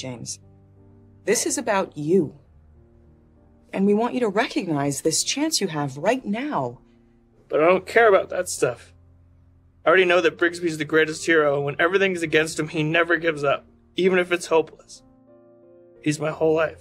James. This is about you. And we want you to recognize this chance you have right now. But I don't care about that stuff. I already know that Brigsby's the greatest hero, and when everything's against him, he never gives up, even if it's hopeless. He's my whole life.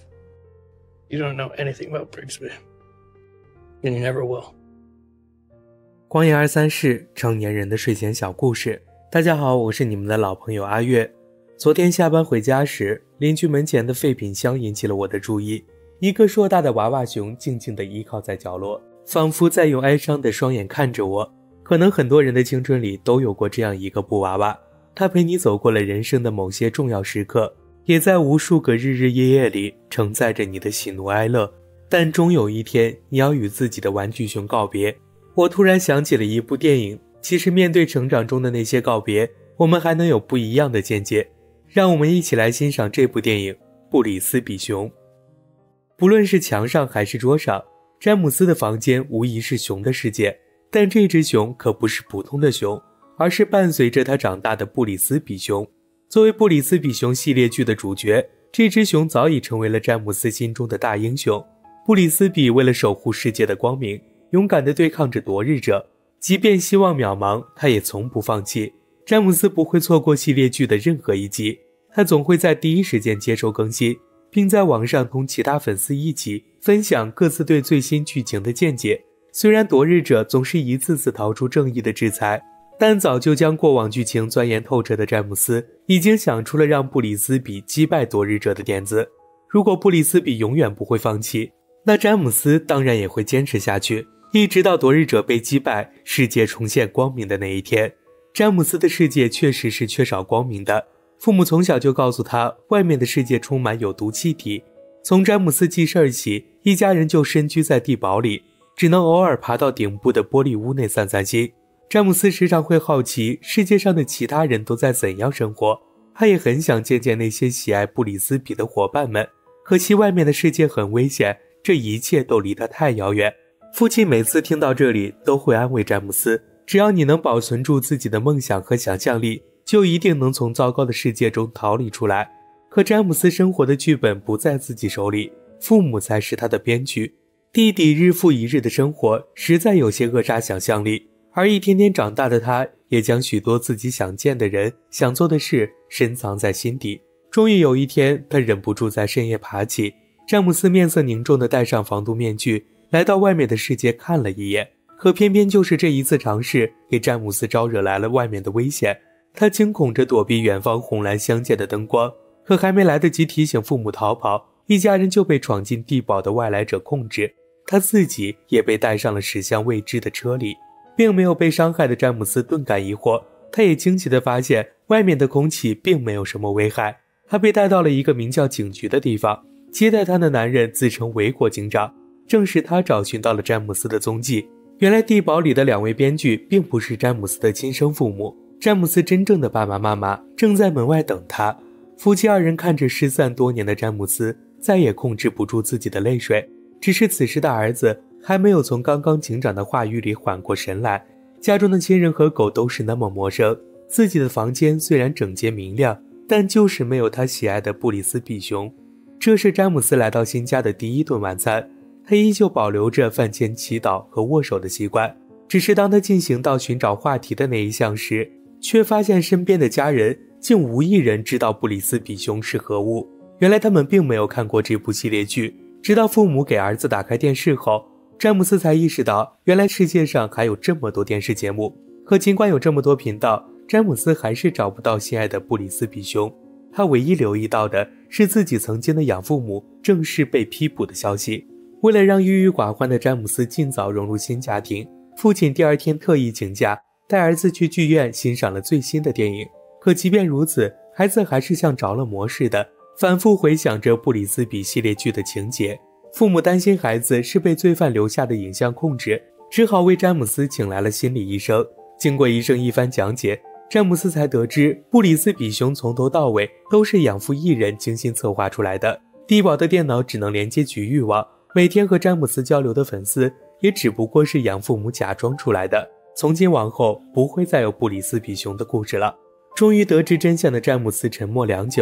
You don't know anything about Brigsby. And you never will. 光夜23世成年人的睡前小故事。大家好，我是你们的老朋友阿月。昨天下班回家时，邻居门前的废品箱引起了我的注意。一个硕大的娃娃熊静静地依靠在角落，仿佛在用哀伤的双眼看着我。可能很多人的青春里都有过这样一个布娃娃，它陪你走过了人生的某些重要时刻，也在无数个日日夜夜里承载着你的喜怒哀乐。但终有一天，你要与自己的玩具熊告别。我突然想起了一部电影，其实面对成长中的那些告别，我们还能有不一样的见解。让我们一起来欣赏这部电影《布里斯比熊》。不论是墙上还是桌上，詹姆斯的房间无疑是熊的世界，但这只熊可不是普通的熊，而是伴随着他长大的布里斯比熊。作为布里斯比熊系列剧的主角，这只熊早已成为了詹姆斯心中的大英雄。布里斯比为了守护世界的光明，勇敢地对抗着夺日者，即便希望渺茫，他也从不放弃。詹姆斯不会错过系列剧的任何一集，他总会在第一时间接收更新，并在网上同其他粉丝一起分享各自对最新剧情的见解。虽然夺日者总是一次次逃出正义的制裁，但早就将过往剧情钻研透彻的詹姆斯已经想出了让布里斯比击败夺日者的点子。如果布里斯比永远不会放弃，那詹姆斯当然也会坚持下去，一直到夺日者被击败，世界重现光明的那一天。詹姆斯的世界确实是缺少光明的，父母从小就告诉他，外面的世界充满有毒气体。从詹姆斯记事儿起，一家人就深居在地堡里，只能偶尔爬到顶部的玻璃屋内散散心。詹姆斯时常会好奇世界上的其他人都在怎样生活，他也很想见见那些喜爱布里斯比的伙伴们，可惜外面的世界很危险，这一切都离他太遥远。父亲每次听到这里都会安慰詹姆斯，只要你能保存住自己的梦想和想象力，就一定能从糟糕的世界中逃离出来。可詹姆斯生活的剧本不在自己手里，父母才是他的编剧。弟弟日复一日的生活实在有些扼杀想象力，而一天天长大的他也将许多自己想见的人、想做的事深藏在心底。终于有一天，他忍不住在深夜爬起，詹姆斯面色凝重地戴上防毒面具，来到外面的世界看了一眼。可偏偏就是这一次尝试给詹姆斯招惹来了外面的危险，他惊恐着躲避远方红蓝相间的灯光，可还没来得及提醒父母逃跑，一家人就被闯进地堡的外来者控制，他自己也被带上了驶向未知的车里。并没有被伤害的詹姆斯顿感疑惑，他也惊奇地发现外面的空气并没有什么危害。他被带到了一个名叫警局的地方，接待他的男人自称维国警长，正是他找寻到了詹姆斯的踪迹。原来地堡里的两位编剧并不是詹姆斯的亲生父母，詹姆斯真正的爸爸妈妈正在门外等他。夫妻二人看着失散多年的詹姆斯，再也控制不住自己的泪水。只是此时的儿子还没有从刚刚警长的话语里缓过神来，家中的亲人和狗都是那么陌生，自己的房间虽然整洁明亮，但就是没有他喜爱的布里斯比熊。这是詹姆斯来到新家的第一顿晚餐，他依旧保留着饭前祈祷和握手的习惯，只是当他进行到寻找话题的那一项时，却发现身边的家人竟无一人知道布里斯比熊是何物。原来他们并没有看过这部系列剧，直到父母给儿子打开电视后，詹姆斯才意识到原来世界上还有这么多电视节目。可尽管有这么多频道，詹姆斯还是找不到心爱的布里斯比熊。他唯一留意到的是自己曾经的养父母正式被批捕的消息。为了让郁郁寡欢的詹姆斯尽早融入新家庭，父亲第二天特意请假，带儿子去剧院欣赏了最新的电影。可即便如此，孩子还是像着了魔似的，反复回想着布里斯比系列剧的情节。父母担心孩子是被罪犯留下的影像控制，只好为詹姆斯请来了心理医生。经过医生一番讲解，詹姆斯才得知布里斯比熊从头到尾都是养父一人精心策划出来的。地堡的电脑只能连接局域网，每天和詹姆斯交流的粉丝也只不过是养父母假装出来的。从今往后不会再有布里斯比熊的故事了。终于得知真相的詹姆斯沉默良久，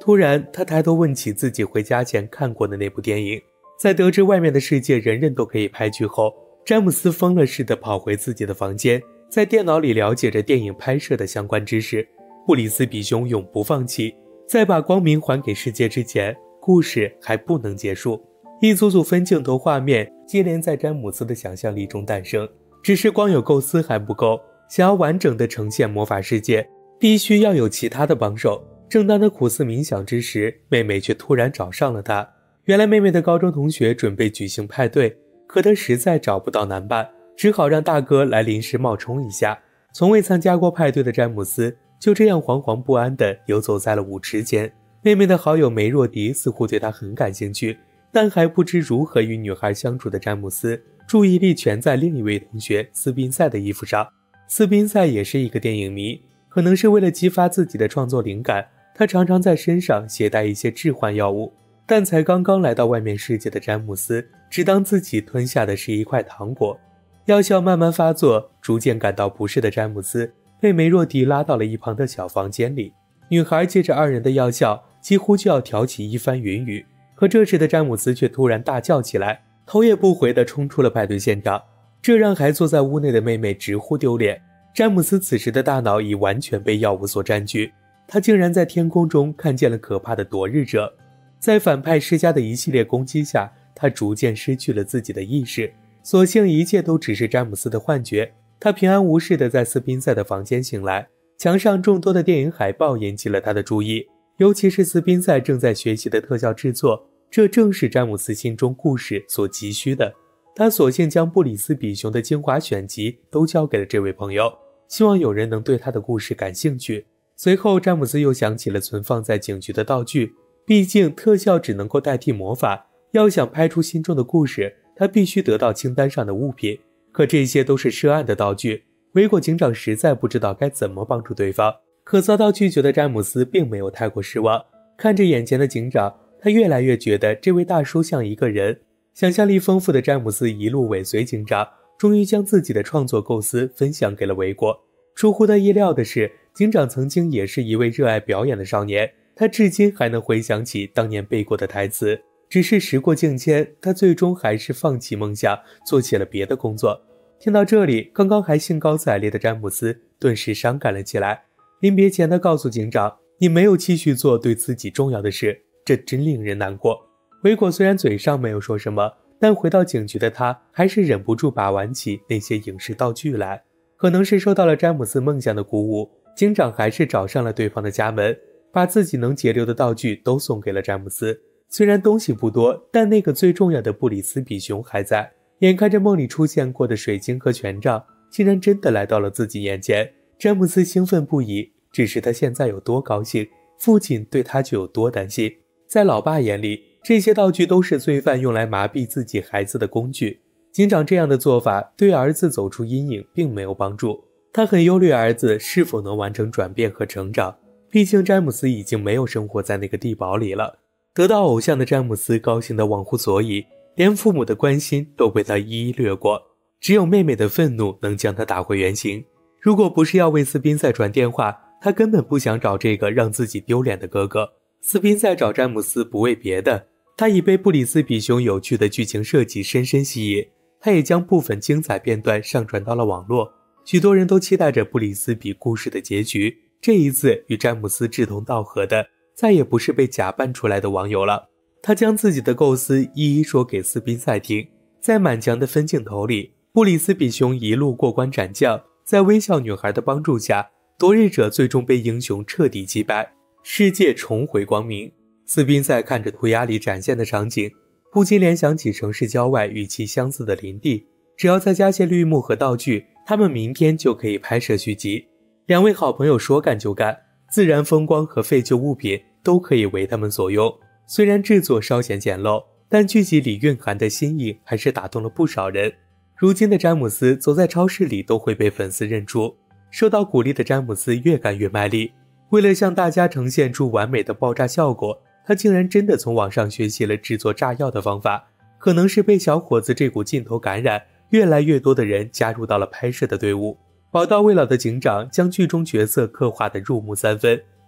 突然，他抬头问起自己回家前看过的那部电影。在得知外面的世界人人都可以拍剧后，詹姆斯疯了似的跑回自己的房间，在电脑里了解着电影拍摄的相关知识。布里斯比熊永不放弃，在把光明还给世界之前，故事还不能结束。一组组分镜头画面接连在詹姆斯的想象力中诞生，只是光有构思还不够，想要完整的呈现魔法世界，必须要有其他的帮手。正当他苦思冥想之时，妹妹却突然找上了他。原来妹妹的高中同学准备举行派对，可他实在找不到男伴，只好让大哥来临时冒充一下。从未参加过派对的詹姆斯就这样惶惶不安地游走在了舞池间。妹妹的好友梅若迪似乎对他很感兴趣，但还不知如何与女孩相处的詹姆斯注意力全在另一位同学斯宾塞的衣服上。斯宾塞也是一个电影迷，可能是为了激发自己的创作灵感，他常常在身上携带一些致幻药物。但才刚刚来到外面世界的詹姆斯只当自己吞下的是一块糖果。药效慢慢发作，逐渐感到不适的詹姆斯被梅若迪拉到了一旁的小房间里。女孩借着二人的药效几乎就要挑起一番云雨，可这时的詹姆斯却突然大叫起来，头也不回地冲出了派对现场，这让还坐在屋内的妹妹直呼丢脸。詹姆斯此时的大脑已完全被药物所占据，他竟然在天空中看见了可怕的夺日者。在反派施加的一系列攻击下，他逐渐失去了自己的意识，所幸一切都只是詹姆斯的幻觉。他平安无事地在斯宾塞的房间醒来，墙上众多的电影海报引起了他的注意，尤其是斯宾塞正在学习的特效制作，这正是詹姆斯心中故事所急需的。他索性将布里斯比熊的精华选集都交给了这位朋友，希望有人能对他的故事感兴趣。随后詹姆斯又想起了存放在警局的道具，毕竟特效只能够代替魔法，要想拍出心中的故事，他必须得到清单上的物品。可这些都是涉案的道具，维果警长实在不知道该怎么帮助对方。可遭到拒绝的詹姆斯并没有太过失望，看着眼前的警长，他越来越觉得这位大叔像一个人。想象力丰富的詹姆斯一路尾随警长，终于将自己的创作构思分享给了维果。出乎他意料的是，警长曾经也是一位热爱表演的少年，他至今还能回想起当年背过的台词。只是时过境迁，他最终还是放弃梦想，做起了别的工作。听到这里，刚刚还兴高采烈的詹姆斯顿时伤感了起来。临别前，他告诉警长，你没有继续做对自己重要的事，这真令人难过。维果虽然嘴上没有说什么，但回到警局的他还是忍不住把玩起那些影视道具来。可能是受到了詹姆斯梦想的鼓舞，警长还是找上了对方的家门，把自己能截留的道具都送给了詹姆斯。虽然东西不多，但那个最重要的布里斯比熊还在。眼看着梦里出现过的水晶和权杖竟然真的来到了自己眼前，詹姆斯兴奋不已。只是他现在有多高兴，父亲对他就有多担心。在老爸眼里，这些道具都是罪犯用来麻痹自己孩子的工具。警长这样的做法对儿子走出阴影并没有帮助，他很忧虑儿子是否能完成转变和成长，毕竟詹姆斯已经没有生活在那个地堡里了。得到偶像的詹姆斯高兴得忘乎所以，连父母的关心都被他一一掠过，只有妹妹的愤怒能将他打回原形。如果不是要为斯宾塞传电话，他根本不想找这个让自己丢脸的哥哥。斯宾塞找詹姆斯不为别的，他已被布里斯比熊有趣的剧情设计深深吸引，他也将部分精彩片段上传到了网络。许多人都期待着布里斯比故事的结局，这一次与詹姆斯志同道合的再也不是被假扮出来的网友了。他将自己的构思一一说给斯宾塞听，在满墙的分镜头里，布里斯比熊一路过关斩将，在微笑女孩的帮助下，夺日者最终被英雄彻底击败，世界重回光明。斯宾塞看着涂鸦里展现的场景，不禁联想起城市郊外与其相似的林地，只要再加些绿幕和道具，他们明天就可以拍摄续集。两位好朋友说干就干，自然风光和废旧物品都可以为他们所用。虽然制作稍显简陋，但剧集里蕴含的新意还是打动了不少人。如今的詹姆斯走在超市里都会被粉丝认出，受到鼓励的詹姆斯越干越卖力。为了向大家呈现出完美的爆炸效果，他竟然真的从网上学习了制作炸药的方法。可能是被小伙子这股劲头感染，越来越多的人加入到了拍摄的队伍。宝刀未老的警长将剧中角色刻画得入木三分，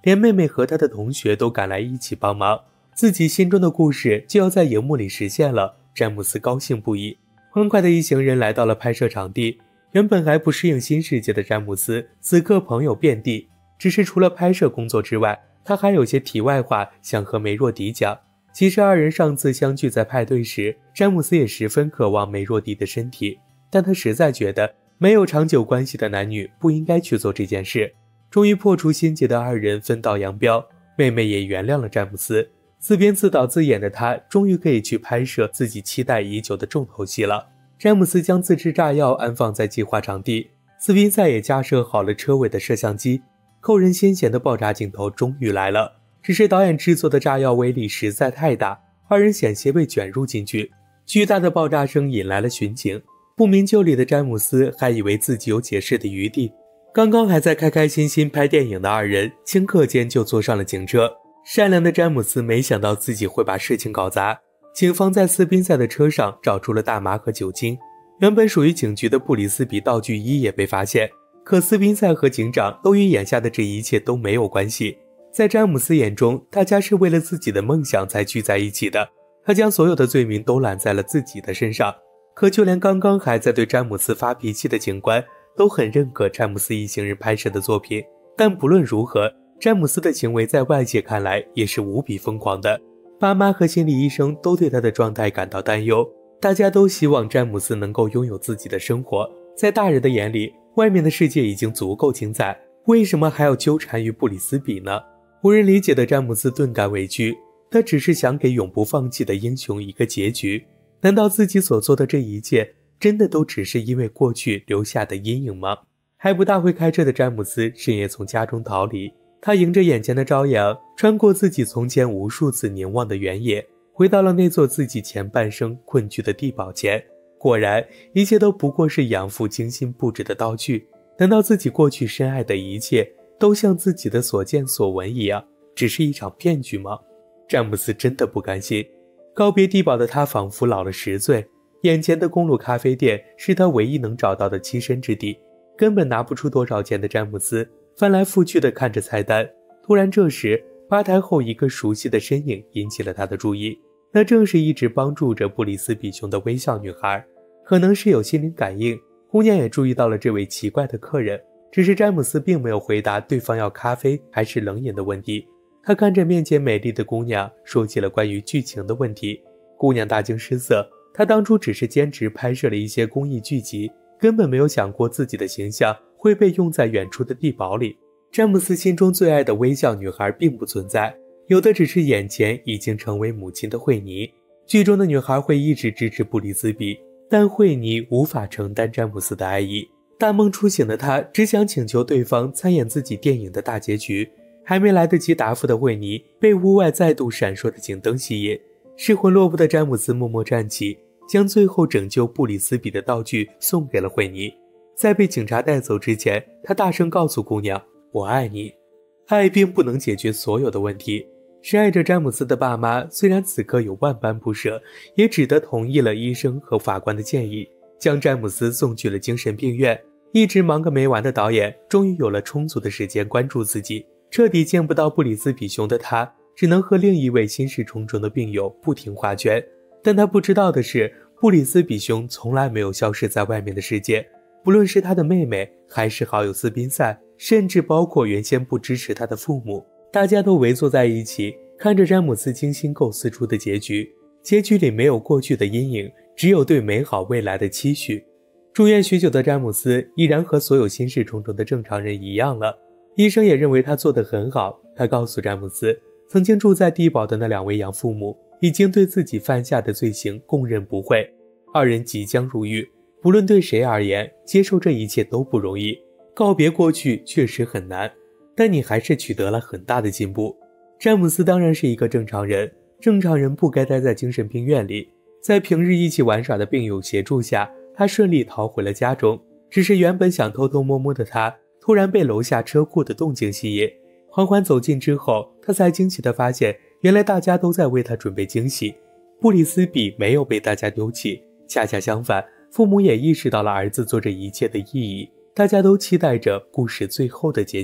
连妹妹和她的同学都赶来一起帮忙，自己心中的故事就要在荧幕里实现了。詹姆斯高兴不已。欢快的一行人来到了拍摄场地，原本还不适应新世界的詹姆斯此刻朋友遍地，只是除了拍摄工作之外，他还有些题外话想和梅若迪讲。其实二人上次相聚在派对时，詹姆斯也十分渴望梅若迪的身体，但他实在觉得没有长久关系的男女不应该去做这件事。终于破除心结的二人分道扬镳，妹妹也原谅了詹姆斯，自编自导自演的他终于可以去拍摄自己期待已久的重头戏了。詹姆斯将自制炸药安放在计划场地，斯宾塞也架设好了车尾的摄像机，扣人心弦的爆炸镜头终于来了。只是导演制作的炸药威力实在太大，二人险些被卷入进去。巨大的爆炸声引来了巡警，不明就里的詹姆斯还以为自己有解释的余地。刚刚还在开开心心拍电影的二人，顷刻间就坐上了警车。善良的詹姆斯没想到自己会把事情搞砸，警方在斯宾塞的车上找出了大麻和酒精，原本属于警局的布里斯比道具一也被发现，可斯宾塞和警长都与眼下的这一切都没有关系。在詹姆斯眼中，大家是为了自己的梦想才聚在一起的，他将所有的罪名都揽在了自己的身上。可就连刚刚还在对詹姆斯发脾气的警官都很认可詹姆斯一行人拍摄的作品，但不论如何，詹姆斯的行为在外界看来也是无比疯狂的。爸妈和心理医生都对他的状态感到担忧，大家都希望詹姆斯能够拥有自己的生活。在大人的眼里，外面的世界已经足够精彩，为什么还要纠缠于布里斯比呢？无人理解的詹姆斯顿感委屈，他只是想给永不放弃的英雄一个结局。难道自己所做的这一切真的都只是因为过去留下的阴影吗？还不大会开车的詹姆斯深夜从家中逃离，他迎着眼前的朝阳，穿过自己从前无数次凝望的原野，回到了那座自己前半生困居的地堡前。果然，一切都不过是养父精心布置的道具。难道自己过去深爱的一切都像自己的所见所闻一样，只是一场骗局吗？詹姆斯真的不甘心。告别地堡的他仿佛老了10岁，眼前的公路咖啡店是他唯一能找到的栖身之地。根本拿不出多少钱的詹姆斯翻来覆去地看着菜单，突然这时吧台后一个熟悉的身影引起了他的注意，那正是一直帮助着布里斯比熊的微笑女孩。可能是有心灵感应，姑娘也注意到了这位奇怪的客人，只是詹姆斯并没有回答对方要咖啡还是冷饮的问题。他看着面前美丽的姑娘，说起了关于剧情的问题。姑娘大惊失色，她当初只是兼职拍摄了一些公益剧集，根本没有想过自己的形象会被用在远处的地堡里。詹姆斯心中最爱的微笑女孩并不存在，有的只是眼前已经成为母亲的惠妮。剧中的女孩会一直支持布里斯比，但惠妮无法承担詹姆斯的爱意。大梦初醒的他只想请求对方参演自己电影的大结局。还没来得及答复的惠妮被屋外再度闪烁的警灯吸引，失魂落魄的詹姆斯默默站起，将最后拯救布里斯比的道具送给了惠妮。在被警察带走之前，他大声告诉姑娘，我爱你。爱并不能解决所有的问题。深爱着詹姆斯的爸妈虽然此刻有万般不舍，也只得同意了医生和法官的建议，将詹姆斯送去了精神病院。一直忙个没完的导演终于有了充足的时间关注自己。彻底见不到布里斯比熊的他，只能和另一位心事重重的病友不停画圈。但他不知道的是，布里斯比熊从来没有消失在外面的世界。不论是他的妹妹，还是好友斯宾塞，甚至包括原先不支持他的父母，大家都围坐在一起，看着詹姆斯精心构思出的结局。结局里没有过去的阴影，只有对美好未来的期许。住院许久的詹姆斯依然和所有心事重重的正常人一样了。医生也认为他做得很好，他告诉詹姆斯，曾经住在地堡的那2位养父母已经对自己犯下的罪行供认不讳，二人即将入狱。不论对谁而言，接受这一切都不容易，告别过去确实很难，但你还是取得了很大的进步。詹姆斯当然是一个正常人，正常人不该待在精神病院里。在平日一起玩耍的病友协助下，他顺利逃回了家中。只是原本想偷偷摸摸的他，突然被楼下车库的动静吸引，缓缓走近之后，他才惊奇地发现，原来大家都在为他准备惊喜。布里斯比没有被大家丢弃，恰恰相反，父母也意识到了儿子做这一切的意义，大家都期待着故事最后的结局。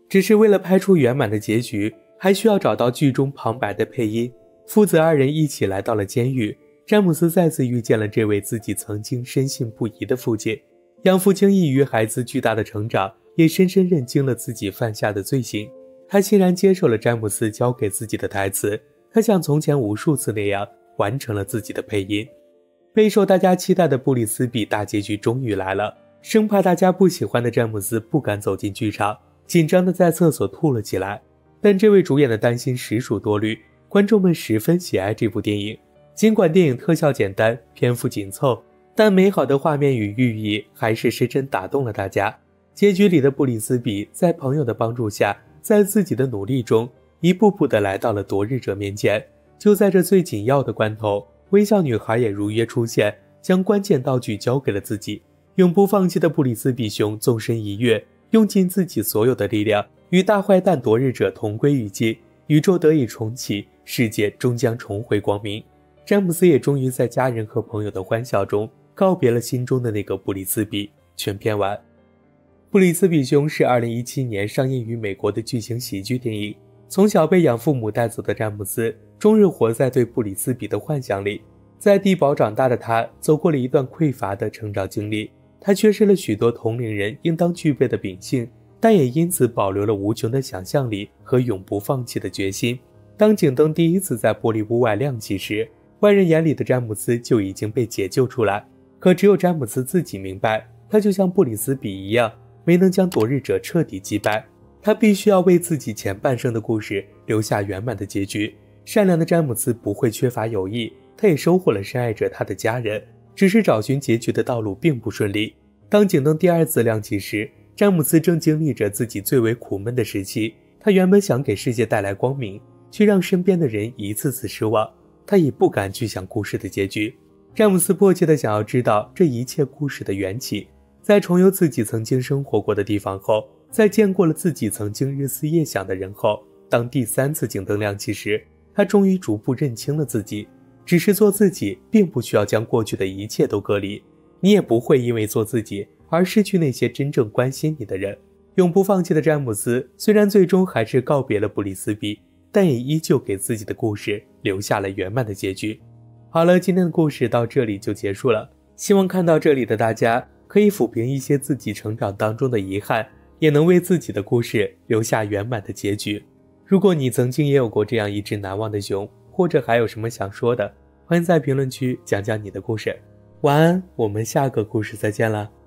只是为了拍出圆满的结局，还需要找到剧中旁白的配音。父子二人一起来到了监狱，詹姆斯再次遇见了这位自己曾经深信不疑的父亲。养父惊异于孩子巨大的成长，也深深认清了自己犯下的罪行。他欣然接受了詹姆斯交给自己的台词，他像从前无数次那样完成了自己的配音。备受大家期待的布里斯比大结局终于来了，生怕大家不喜欢的詹姆斯不敢走进剧场，紧张地在厕所吐了起来。但这位主演的担心实属多虑，观众们十分喜爱这部电影。尽管电影特效简单，篇幅紧凑，但美好的画面与寓意还是深深打动了大家。结局里的布里斯比在朋友的帮助下，在自己的努力中，一步步地来到了夺日者面前。就在这最紧要的关头，微笑女孩也如约出现，将关键道具交给了自己。永不放弃的布里斯比熊纵身一跃，用尽自己所有的力量，与大坏蛋夺日者同归于尽，宇宙得以重启，世界终将重回光明。詹姆斯也终于在家人和朋友的欢笑中告别了心中的那个布里斯比。全篇完。布里斯比熊是2017年上映于美国的剧情喜剧电影。从小被养父母带走的詹姆斯，终日活在对布里斯比的幻想里。在地堡长大的他，走过了一段匮乏的成长经历，他缺失了许多同龄人应当具备的秉性，但也因此保留了无穷的想象力和永不放弃的决心。当警灯第一次在玻璃屋外亮起时，外人眼里的詹姆斯就已经被解救出来。可只有詹姆斯自己明白，他就像布里斯比一样，没能将夺日者彻底击败。他必须要为自己前半生的故事留下圆满的结局。善良的詹姆斯不会缺乏友谊，他也收获了深爱着他的家人，只是找寻结局的道路并不顺利。当警灯第二次亮起时，詹姆斯正经历着自己最为苦闷的时期。他原本想给世界带来光明，却让身边的人一次次失望。他也不敢去想故事的结局。詹姆斯迫切地想要知道这一切故事的缘起。在重游自己曾经生活过的地方后，在见过了自己曾经日思夜想的人后，当第三次警灯亮起时，他终于逐步认清了自己。只是做自己并不需要将过去的一切都隔离，你也不会因为做自己而失去那些真正关心你的人。永不放弃的詹姆斯虽然最终还是告别了布里斯比，但也依旧给自己的故事留下了圆满的结局。好了，今天的故事到这里就结束了。希望看到这里的大家可以抚平一些自己成长当中的遗憾，也能为自己的故事留下圆满的结局。如果你曾经也有过这样一只难忘的熊，或者还有什么想说的，欢迎在评论区讲讲你的故事。晚安，我们下个故事再见了。